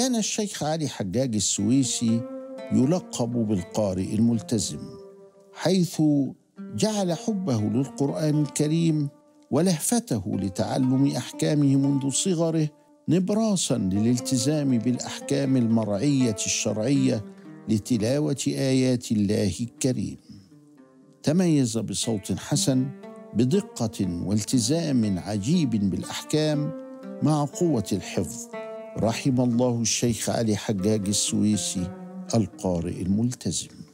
كان الشيخ علي حجاج السويسي يلقب بالقارئ الملتزم، حيث جعل حبه للقرآن الكريم ولهفته لتعلم أحكامه منذ صغره نبراساً للالتزام بالأحكام المرعية الشرعية لتلاوة آيات الله الكريم. تميز بصوت حسن، بدقة والتزام عجيب بالأحكام مع قوة الحفظ. رحم الله الشيخ علي حجاج السويسي القارئ الملتزم.